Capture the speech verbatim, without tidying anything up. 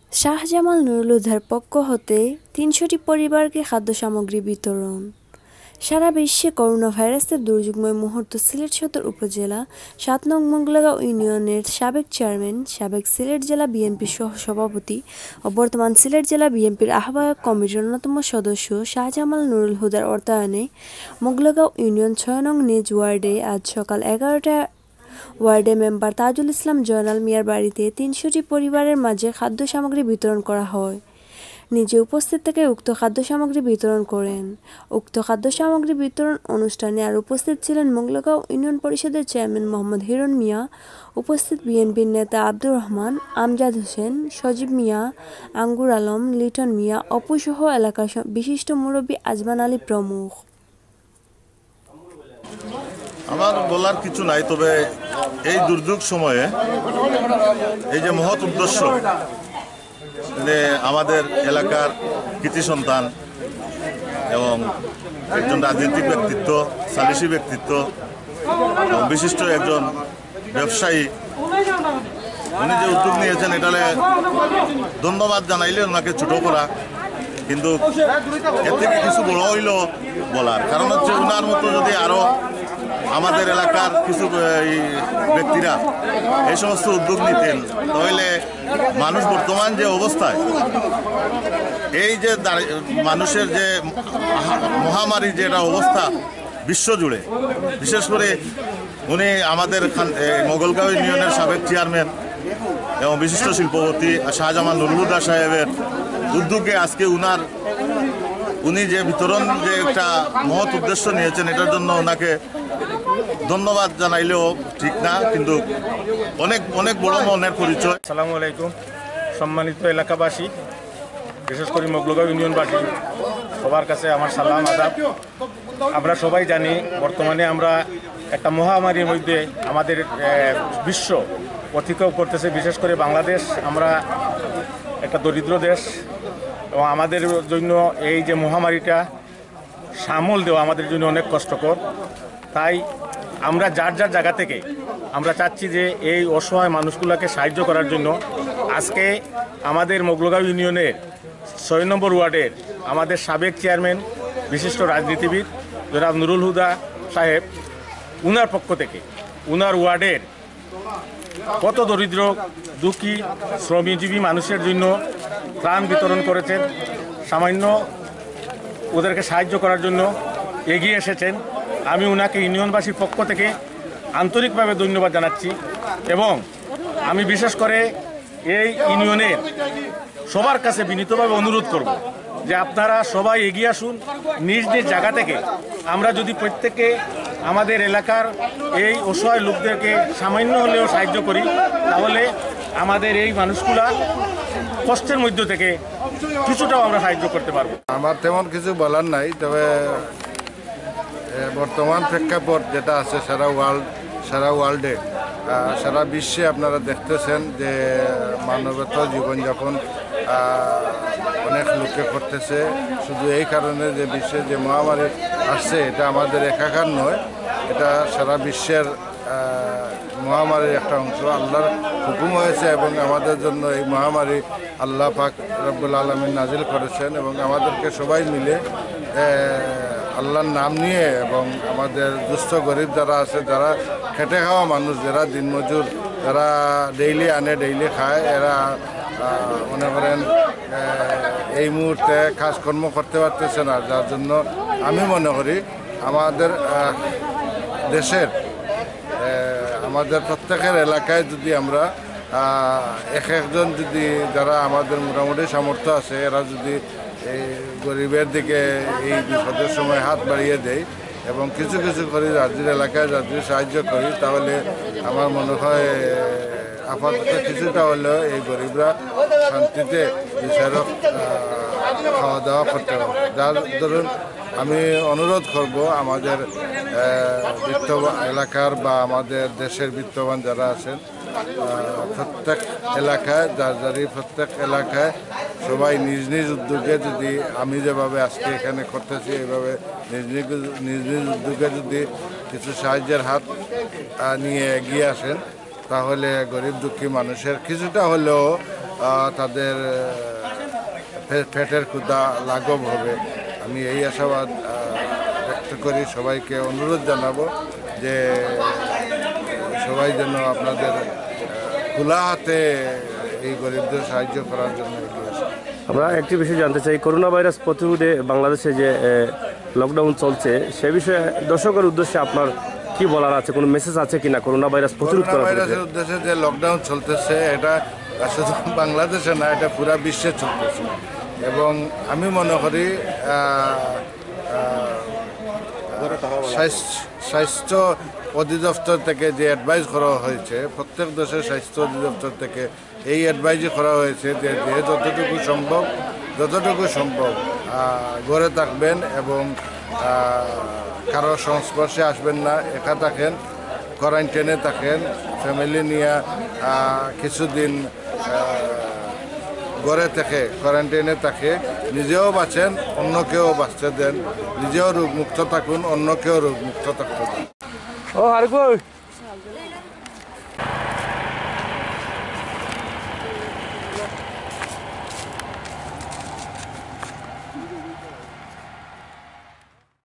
শাহজামাল নুরুল হুদার পক্ষ হতে তিনশোটি পরিবারকে খাদ্য সামগ্রী বিতরণ। সারা বিশ্বে করোনা ভাইরাসের দুর্যোগময় মুহূর্ত সিলেট সদর উপজেলা সাত নং মোগলাগাঁও ইউনিয়নের সাবেক চেয়ারম্যান, সাবেক সিলেট জেলা বিএনপির সহ সভাপতি ও বর্তমান সিলেট জেলা বিএনপির আহ্বায়ক কমিটির অন্যতম সদস্য শাহজামাল নুরুল হুদার অর্থায়নে মোগলাগাঁও ইউনিয়ন ছয় নং নিজ ওয়ার্ডে আজ সকাল এগারোটা ওয়ার্ডে মেম্বার তাজুল ইসলাম জয়নাল মিয়ার বাড়িতে তিনশোটি পরিবারের মাঝে খাদ্য সামগ্রী বিতরণ করা হয়। নিজে উপস্থিত থেকে উক্ত খাদ্য সামগ্রী বিতরণ করেন। উক্ত খাদ্য সামগ্রী বিতরণ অনুষ্ঠানে আর উপস্থিত ছিলেন মোগলাগাঁও ইউনিয়ন পরিষদের চেয়ারম্যান মোহাম্মদ হিরণ মিয়া, উপস্থিত বিএনপির নেতা আব্দুর রহমান, আমজাদ হোসেন, সজীব মিয়া, আঙ্গুর আলম, লিটন মিয়া, অপুসহ এলাকার বিশিষ্ট মুরব্বী আজমান আলী প্রমুখ। আমার বলার কিছু নাই, তবে এই দুর্যোগ সময়ে এই যে মহৎ উদ্দেশ্য যে আমাদের এলাকার কৃতি সন্তান এবং একজন রাজনৈতিক ব্যক্তিত্ব, সালিসি ব্যক্তিত্ব এবং বিশিষ্ট একজন ব্যবসায়ী, উনি যে উদ্যোগ নিয়েছেন এটালে ধন্যবাদ জানাইলে ওনাকে ছোট করা, কিন্তু এর থেকে কিছু বড় হইল বলার কারণ হচ্ছে ওনার মতো যদি আরও আমাদের এলাকার কিছু ব্যক্তিরা এই সমস্ত উদ্যোগ নিতেন তাহলে মানুষ বর্তমান যে অবস্থায় এই যে মানুষের যে মহামারীর যে একটা অবস্থা বিশ্বজুড়ে, বিশেষ করে উনি আমাদের মোগলগাঁও ইউনিয়নের সাবেক চেয়ারম্যান এবং বিশিষ্ট শিল্পপতি শাহজামাল নুরুল হুদা সাহেবের উদ্যোগে আজকে উনার উনি যে বিতরণ যে একটা মহৎ উদ্দেশ্য নিয়েছেন এটার জন্য ওনাকে ধন্যবাদ জানাইলেও ঠিক না, কিন্তু অনেক অনেক বড় মনের পরিচয়। আসসালামু আলাইকুম। সম্মানিত এলাকাবাসী, বিশেষ করে মোগলাগাঁও ইউনিয়নবাসী, সবার কাছে আমার সালাম আদাব। আমরা সবাই জানি বর্তমানে আমরা একটা মহামারীর মধ্যে আমাদের বিশ্ব অতিক্রম করতেছে। বিশেষ করে বাংলাদেশ, আমরা একটা দরিদ্র দেশ এবং আমাদের জন্য এই যে মহামারীটা সামল দেওয়া আমাদের জন্য অনেক কষ্টকর। তাই আমরা যার যার জায়গা থেকে আমরা চাচ্ছি যে এই অসহায় মানুষগুলোকে সাহায্য করার জন্য আজকে আমাদের মোগলাগাঁও ইউনিয়নের ছয় নম্বর ওয়ার্ডের আমাদের সাবেক চেয়ারম্যান, বিশিষ্ট রাজনীতিবিদ জনাব নুরুল হুদা সাহেব, উনার পক্ষ থেকে উনার ওয়ার্ডের কত দরিদ্র দুঃখী শ্রমজীবী মানুষের জন্য ত্রাণ বিতরণ করেছেন, সামান্য ওদেরকে সাহায্য করার জন্য এগিয়ে এসেছেন। আমি ওনাকে ইউনিয়নবাসীর পক্ষ থেকে আন্তরিকভাবে ধন্যবাদ জানাচ্ছি এবং আমি বিশেষ করে এই ইউনিয়নের সবার কাছে বিনীতভাবে অনুরোধ করব যে আপনারা সবাই এগিয়ে আসুন নিজ নিজ জায়গা থেকে। আমরা যদি প্রত্যেকে আমাদের এলাকার এই অসহায় লোকদেরকে সামান্য হলেও সাহায্য করি তাহলে আমাদের এই মানুষগুলা কষ্টের মধ্য থেকে কিছুটাও আমরা সাহায্য করতে পারবো। আমার তেমন কিছু বলার নাই, তবে বর্তমান প্রেক্ষাপট যেটা আছে সারা ওয়ার্ল্ড সারা ওয়ার্ল্ডে সারা বিশ্বে আপনারা দেখতেছেন যে মানবত জীবনযাপন অনেক লোকে করতেছে। শুধু এই কারণে যে বিশ্বে যে মহামারী আসছে এটা আমাদের একাকার নয়, এটা সারা বিশ্বের মহামারীর একটা অংশ। আল্লাহর হুকুম হয়েছে এবং আমাদের জন্য এই মহামারী আল্লাহ পাক রব্বুল আলামিন নাজিল করেছেন এবং আমাদেরকে সবাই মিলে আল্লাহর নাম নিয়ে এবং আমাদের দুস্থ গরিব যারা আছে, যারা খেটে খাওয়া মানুষ, যারা দিনমজুর, যারা ডেইলি আনে ডেইলি খায়, এরা মনে করেন এই মুহূর্তে কাজকর্ম করতে পারতেছে না। যার জন্য আমি মনে করি আমাদের দেশের আমাদের প্রত্যেকের এলাকায় যদি আমরা এক একজন যদি যারা আমাদের মোটামুটি সামর্থ্য আছে এরা যদি এই গরিবের দিকে এই বিপদের সময় হাত বাড়িয়ে দেয় এবং কিছু কিছু করে রাজ্যের এলাকায় যদি সাহায্য করি তাহলে আমার মনে হয় আপাতত কিছুটা হলেও এই গরিবরা শান্তিতে বিচারক খাওয়া দাওয়া করতে পারবে। যার ধরুন আমি অনুরোধ করব আমাদের বিত্তবান এলাকার বা আমাদের দেশের বিত্তবান যারা আছেন প্রত্যেক এলাকায় যার যারই প্রত্যেক এলাকায় সবাই নিজ নিজ উদ্যোগে যদি আমি যেভাবে আজকে এখানে করতেছি এইভাবে নিজ নিজ নিজ নিজ উদ্যোগে যদি কিছু সাহায্যের হাত নিয়ে এগিয়ে আসেন তাহলে গরিব দুঃখী মানুষের কিছুটা হলেও আহ, তাদের পে- পেটের ক্ষুধা লাঘব হবে। আমি এই আশাবাদ আহ, ব্যক্ত করি। সবাইকে অনুরোধ জানাবো যে সবাই যেন আপনাদের আহ, খোলা হাতে এই গরিবদের সাহায্য করার জন্য এগিয়ে আসে। আমরা একটি বিষয় জানতে চাই, করোনা ভাইরাস প্রতিরোধে বাংলাদেশে যে এ, লকডাউন চলছে সে বিষয়ে দর্শকের উদ্দেশ্যে আপনার কি বলার আছে? কোনো মেসেজ আছে কিনা করোনা ভাইরাস প্রতিরোধ করোনা করার ক্ষেত্রে? ভাইরাসের উদ্দেশ্যে যে লকডাউন চলতেছে এটা শুধু বাংলাদেশে না, এটা পুরা বিশ্বে চলতেছে। এবং আমি মনে করি আহ, আহ, স্বাস্থ্য- স্বাস্থ্য অধিদপ্তর থেকে যে অ্যাডভাইস করা হয়েছে, প্রত্যেক দেশের স্বাস্থ্য অধিদপ্তর থেকে এই অ্যাডভাইজই করা হয়েছে যে যে যতটুকু সম্ভব যতটুকু সম্ভব আহ, ঘরে থাকবেন এবং আহ, কারো সংস্পর্শে আসবেন না, একা থাকেন, কোয়ারেন্টাইনে থাকেন, ফ্যামিলি নিয়ে আহ, কিছুদিন আহ, ঘরে থেকে কোয়ারেন্টাইনে থাকে, নিজেও বাঁচেন, অন্যকেও বাঁচতে দেন, নিজেও রোগমুক্ত থাকুন, অন্যকেও রোগমুক্ত থাকতে দেন। ও আর কই